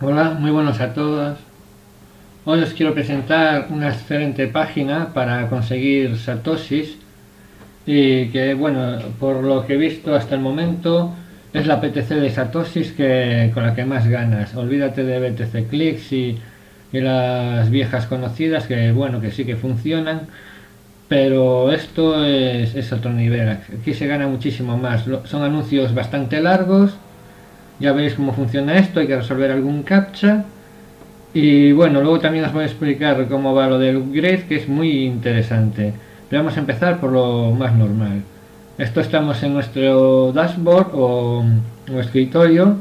Hola, muy buenos a todos. Hoy os quiero presentar una excelente página para conseguir satoshis y que, bueno, por lo que he visto hasta el momento es la PTC de satoshis con la que más ganas. Olvídate de BTC Clicks y las viejas conocidas que, bueno, que sí que funcionan, pero esto es otro nivel. Aquí se gana muchísimo más. Son anuncios bastante largos. Ya veréis cómo funciona esto. Hay que resolver algún captcha. Y bueno, luego también os voy a explicar cómo va lo del upgrade, que es muy interesante. Pero vamos a empezar por lo más normal. Esto estamos en nuestro dashboard o escritorio.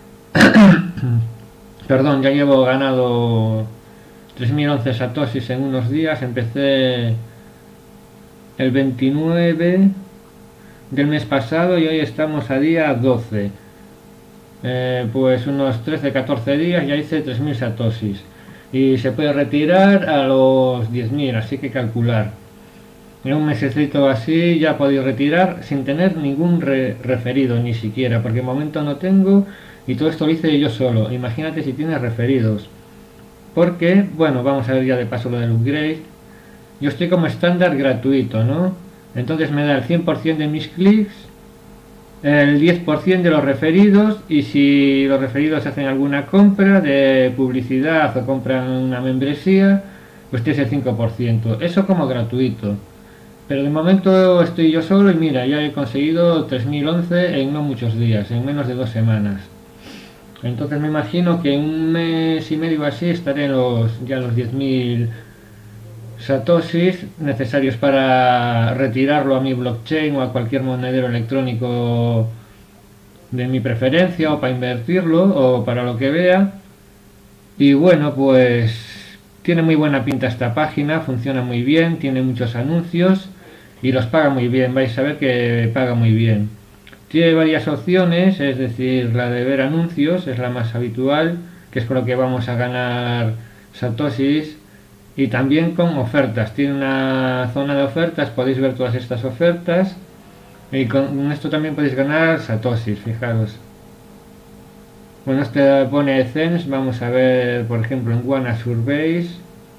Perdón, ya llevo ganado 3011 satoshis en unos días. Empecé el 29 del mes pasado y hoy estamos a día 12. Pues unos 13-14 días ya hice 3000 satoshis y se puede retirar a los 10.000, así que calcular en un mesecito así ya podéis retirar sin tener ningún referido ni siquiera, porque de momento no tengo y todo esto lo hice yo solo. Imagínate si tienes referidos, porque bueno, vamos a ver ya de paso lo del upgrade. Yo estoy como estándar gratuito, ¿no? Entonces me da el 100% de mis clics, el 10% de los referidos, y si los referidos hacen alguna compra de publicidad o compran una membresía, pues tienes el 5%. Eso como gratuito. Pero de momento estoy yo solo y mira, ya he conseguido 3011 en no muchos días, en menos de 2 semanas. Entonces me imagino que en un mes y medio así estaré en ya los 10.000 satoshis necesarios para retirarlo a mi blockchain o a cualquier monedero electrónico de mi preferencia, o para invertirlo o para lo que vea. Y bueno, pues tiene muy buena pinta esta página, funciona muy bien, tiene muchos anuncios y los paga muy bien. Vais a ver que paga muy bien. Tiene varias opciones, es decir, la de ver anuncios es la más habitual, que es con lo que vamos a ganar satoshis. Y también con ofertas, tiene una zona de ofertas, podéis ver todas estas ofertas y con esto también podéis ganar satoshis, fijaros. Bueno, este pone Ethens, vamos a ver por ejemplo en Wanna Surveys.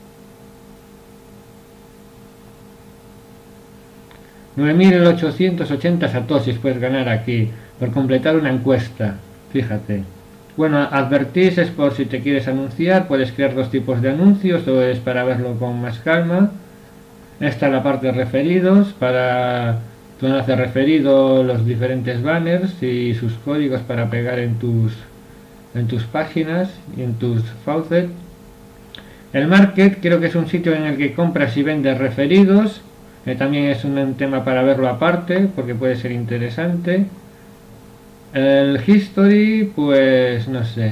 9.880 satoshis puedes ganar aquí por completar una encuesta, fíjate. Bueno, advertís es por si te quieres anunciar, puedes crear dos tipos de anuncios, o es para verlo con más calma. Esta es la parte de referidos, para tu enlace referido, los diferentes banners y sus códigos para pegar en tus páginas y en tus faucets. El market creo que es un sitio en el que compras y vendes referidos, que también es un tema para verlo aparte porque puede ser interesante. El history, pues no sé.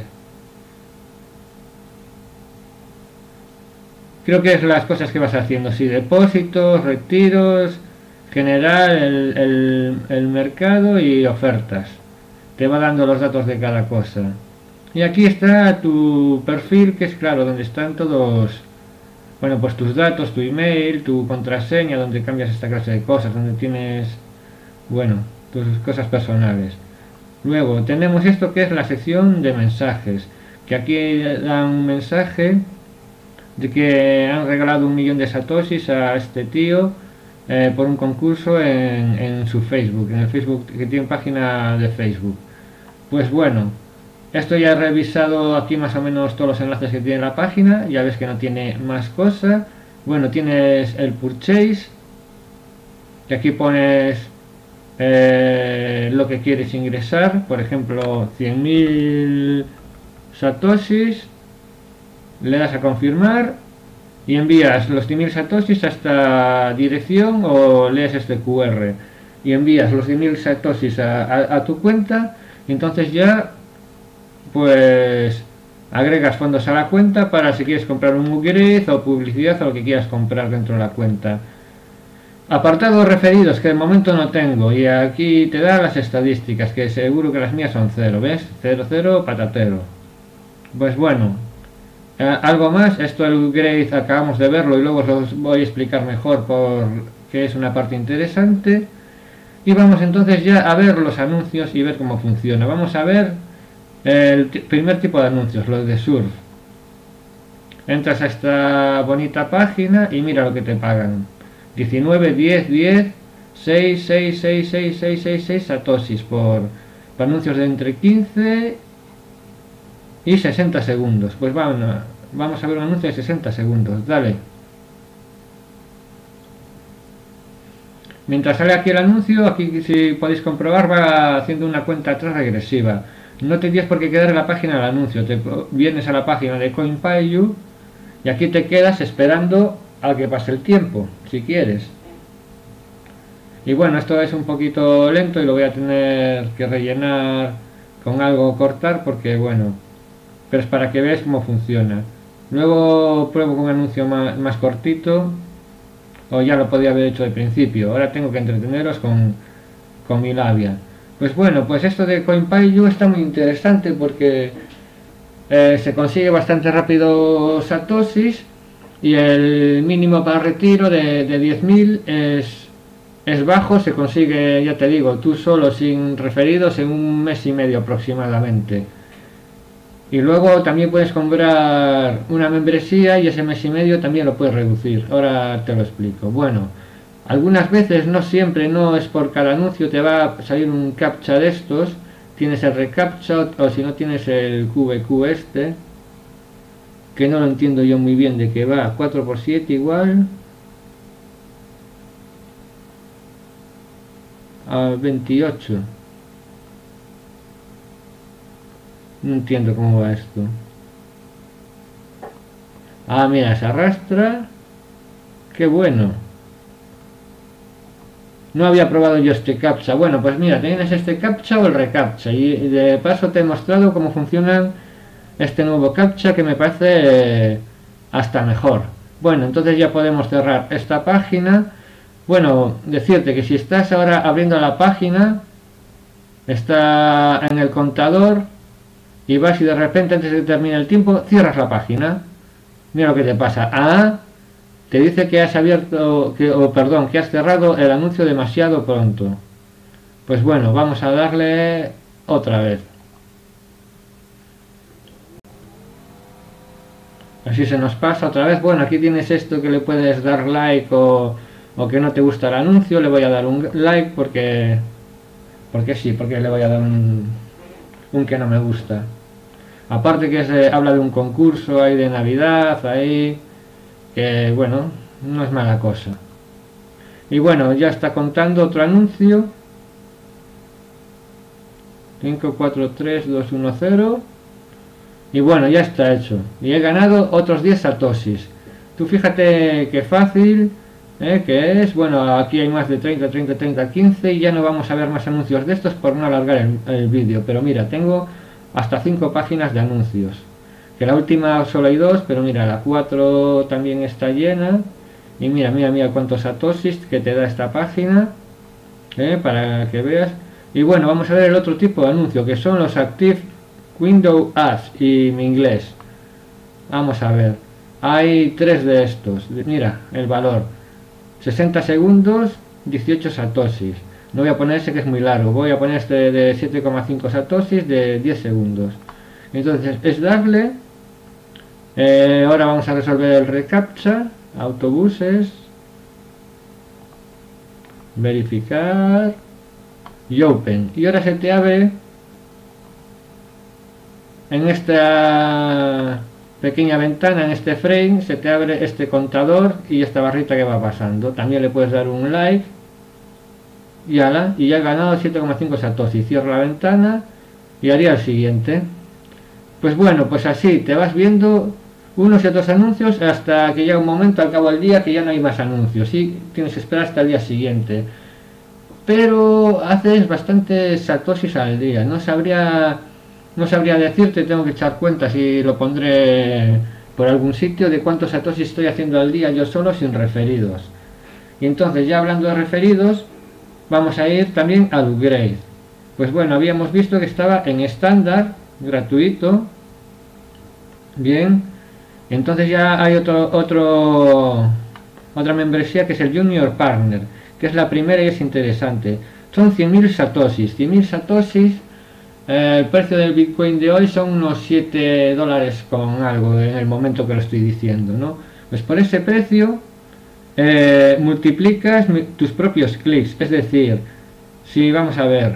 Creo que es las cosas que vas haciendo, sí, depósitos, retiros, general, el mercado y ofertas. Te va dando los datos de cada cosa. Y aquí está tu perfil, que es claro, donde están todos, bueno, pues tus datos, tu email, tu contraseña, donde cambias esta clase de cosas, donde tienes, bueno, tus cosas personales. Luego tenemos esto que es la sección de mensajes, que aquí dan un mensaje de que han regalado 1.000.000 de satoshis a este tío por un concurso en su Facebook, en el Facebook, que tiene página de Facebook. Pues bueno, esto ya he revisado aquí más o menos todos los enlaces que tiene la página, ya ves que no tiene más cosa. Bueno, tienes el purchase, que aquí pones lo que quieres ingresar, por ejemplo 100.000 satoshis, le das a confirmar y envías los 100.000 satoshis a esta dirección, o lees este QR y envías los 100.000 satoshis a tu cuenta, y entonces ya pues agregas fondos a la cuenta para si quieres comprar un upgrade o publicidad o lo que quieras comprar dentro de la cuenta. Apartado referidos, que de momento no tengo, y aquí te da las estadísticas, que seguro que las mías son 0, ¿ves? 0, patatero. Pues bueno, algo más, esto el upgrade acabamos de verlo y luego os voy a explicar mejor porque es una parte interesante. Y vamos entonces ya a ver los anuncios y ver cómo funciona. Vamos a ver El primer tipo de anuncios, los de surf. Entras a esta bonita página y mira lo que te pagan. 19, 10, 10, 6, 6, 6, 6, 6, 6, 6 satoshis por anuncios de entre 15 y 60 segundos. Pues vamos a ver un anuncio de 60 segundos. Dale. Mientras sale aquí el anuncio, aquí si podéis comprobar va haciendo una cuenta atrás regresiva. No tendrías por qué quedar en la página del anuncio. Te vienes a la página de CoinPayu y aquí te quedas esperando a que pase el tiempo, si quieres. Y bueno, esto es un poquito lento y lo voy a tener que rellenar con algo o cortar porque bueno, pero es para que veas cómo funciona. Luego pruebo con un anuncio más cortito, o ya lo podía haber hecho de principio. Ahora tengo que entreteneros con mi labia. Pues bueno, pues esto de CoinPayu está muy interesante porque se consigue bastante rápido satoshis y el mínimo para retiro de 10.000 es bajo, se consigue, ya te digo, tú solo sin referidos en un mes y medio aproximadamente. Y luego también puedes comprar una membresía y ese mes y medio también lo puedes reducir. Ahora te lo explico. Bueno, algunas veces, no siempre, no es por cada anuncio, te va a salir un captcha de estos. Tienes el reCAPTCHA o si no tienes el QBQ este, que no lo entiendo yo muy bien de qué va. 4×7 igual a 28. No entiendo cómo va esto. Ah, mira, se arrastra. Qué bueno. No había probado yo este captcha. Bueno, pues mira, tienes este captcha o el reCAPTCHA. Y de paso te he mostrado cómo funciona este nuevo captcha que me parece hasta mejor. Bueno, entonces ya podemos cerrar esta página. Bueno, decirte que si estás ahora abriendo la página, está en el contador y vas y de repente antes de que termine el tiempo cierras la página. Mira lo que te pasa. Te dice que has abierto, que has cerrado el anuncio demasiado pronto. Pues bueno, vamos a darle otra vez. Así se nos pasa otra vez. Bueno, aquí tienes esto que le puedes dar like o que no te gusta el anuncio. Le voy a dar un like porque sí, porque le voy a dar un que no me gusta. Aparte que habla de un concurso ahí de Navidad, ahí, que bueno, no es mala cosa. Y bueno, ya está contando otro anuncio. 5, 4, 3, 2, 1, 0. Y bueno, ya está hecho. Y he ganado otros 10 satoshis. Tú fíjate qué fácil que es. Bueno, aquí hay más de 30, 30, 30, 15. Y ya no vamos a ver más anuncios de estos por no alargar el vídeo. Pero mira, tengo hasta 5 páginas de anuncios. Que la última solo hay 2, pero mira, la 4 también está llena. Y mira, mira, mira cuántos satoshis que te da esta página. Para que veas. Y bueno, vamos a ver el otro tipo de anuncio, que son los Active Window Ads y mi inglés. Vamos a ver. Hay 3 de estos. Mira, el valor. 60 segundos, 18 satoshis. No voy a poner ese que es muy largo. Voy a poner este de 7,5 satoshis de 10 segundos. Entonces, es darle. Ahora vamos a resolver el reCAPTCHA. Autobuses. Verificar. Y Open. Y ahora se te abre en esta pequeña ventana, en este frame, se te abre este contador y esta barrita que va pasando. También le puedes dar un like y ala, y ya he ganado 7,5 satoshi. Cierro la ventana y haría el siguiente. Pues bueno, pues así te vas viendo unos y otros anuncios hasta que llega un momento al cabo del día que ya no hay más anuncios y tienes que esperar hasta el día siguiente. Pero haces bastantes satoshis al día. No sabría decirte, tengo que echar cuentas y lo pondré por algún sitio de cuántos satoshis estoy haciendo al día yo solo sin referidos. Y entonces, ya hablando de referidos, vamos a ir también al upgrade. Pues bueno, habíamos visto que estaba en estándar, gratuito. Bien, entonces ya hay otra membresía que es el Junior Partner, que es la primera y es interesante. Son 100.000 satoshis. 100.000 satoshis El precio del Bitcoin de hoy son unos 7 dólares con algo en el momento que lo estoy diciendo, ¿no? Pues por ese precio multiplicas tus propios clics, es decir, si vamos a ver,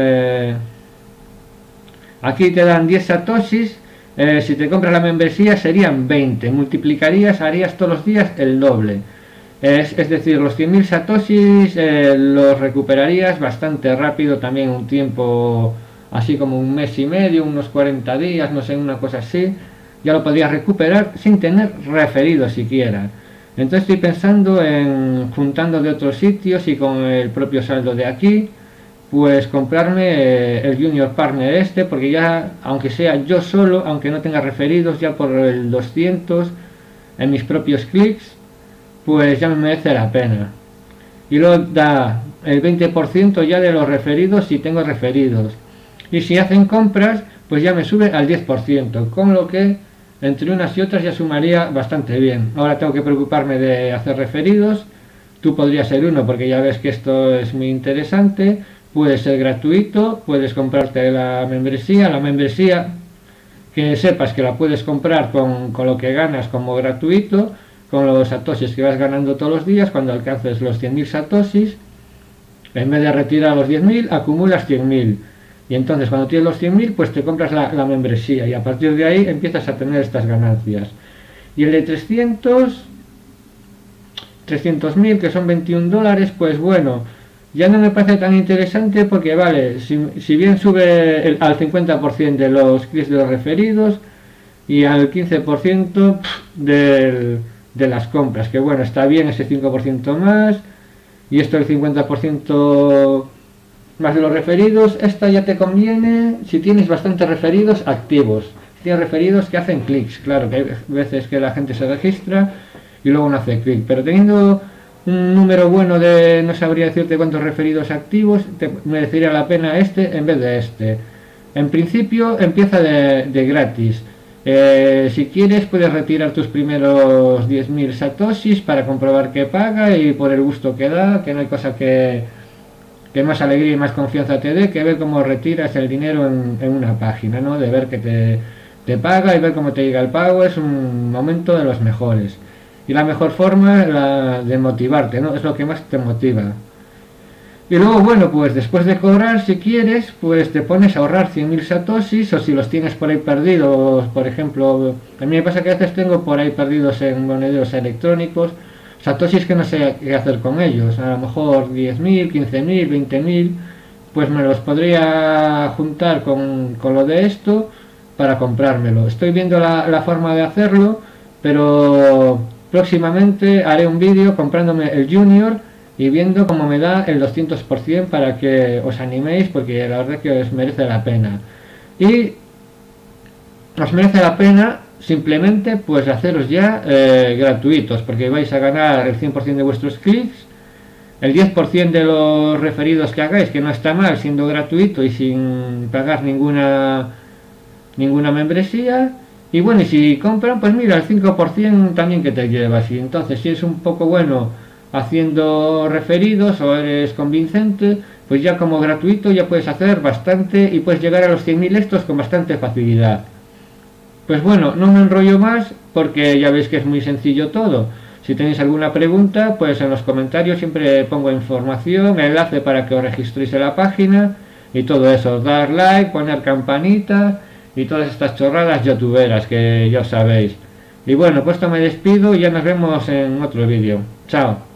aquí te dan 10 satoshis, si te compras la membresía serían 20, multiplicarías, harías todos los días el doble. Es decir, los 100.000 satoshis los recuperarías bastante rápido, también un tiempo así como un mes y medio, unos 40 días, no sé, una cosa así, ya lo podrías recuperar sin tener referidos siquiera. Entonces estoy pensando en, juntando de otros sitios y con el propio saldo de aquí, pues comprarme el Junior Partner este, porque ya, aunque sea yo solo, aunque no tenga referidos, ya por el 200 en mis propios clics, pues ya me merece la pena. Y luego da el 20% ya de los referidos si tengo referidos. Y si hacen compras, pues ya me sube al 10%, con lo que entre unas y otras ya sumaría bastante bien. Ahora tengo que preocuparme de hacer referidos. Tú podrías ser uno, porque ya ves que esto es muy interesante. Puede ser gratuito, puedes comprarte la membresía que sepas que la puedes comprar con lo que ganas como gratuito, con los satoshis que vas ganando todos los días. Cuando alcances los 100.000 satoshis, en vez de retirar los 10.000, acumulas 100.000. Y entonces cuando tienes los 100.000, pues te compras la membresía y a partir de ahí empiezas a tener estas ganancias. Y el de 300.000, que son 21 dólares, pues bueno, ya no me parece tan interesante porque vale, si bien sube al 50% de los clics de los referidos y al 15% de las compras, que bueno, está bien ese 5% más, y esto el 50% más de los referidos. Esta ya te conviene si tienes bastantes referidos activos, si tienes referidos que hacen clics. Claro que hay veces que la gente se registra y luego no hace clic, pero teniendo un número bueno de, no sabría decirte cuántos referidos activos, te merecería la pena este en vez de este. En principio empieza de gratis. Si quieres puedes retirar tus primeros 10.000 satoshis para comprobar que paga y por el gusto que da, que no hay cosa que más alegría y más confianza te dé que ver cómo retiras el dinero en una página, ¿no? De ver que te paga y ver cómo te llega el pago es un momento de los mejores. Y la mejor forma la de motivarte, ¿no? Es lo que más te motiva. Y luego, bueno, pues después de cobrar, si quieres, pues te pones a ahorrar 100.000 satoshis, o si los tienes por ahí perdidos, por ejemplo, a mí me pasa que a veces tengo por ahí perdidos en monederos electrónicos, satoshis que no sé qué hacer con ellos, a lo mejor 10.000, 15.000, 20.000, pues me los podría juntar con lo de esto para comprármelo. Estoy viendo la forma de hacerlo, pero próximamente haré un vídeo comprándome el Junior y viendo cómo me da el 200% para que os animéis, porque la verdad que os merece la pena. Y os merece la pena simplemente pues haceros ya gratuitos, porque vais a ganar el 100% de vuestros clics, el 10% de los referidos que hagáis, que no está mal siendo gratuito y sin pagar ninguna membresía. Y bueno, y si compran, pues mira, el 5% también que te llevas. Y entonces si es un poco bueno haciendo referidos o eres convincente, pues ya como gratuito ya puedes hacer bastante y puedes llegar a los 100.000 estos con bastante facilidad. Pues bueno, no me enrollo más porque ya veis que es muy sencillo todo. Si tenéis alguna pregunta, pues en los comentarios siempre pongo información, enlace para que os registréis en la página y todo eso. Dar like, poner campanita y todas estas chorradas youtuberas que ya sabéis. Y bueno, pues esto me despido y ya nos vemos en otro vídeo. Chao.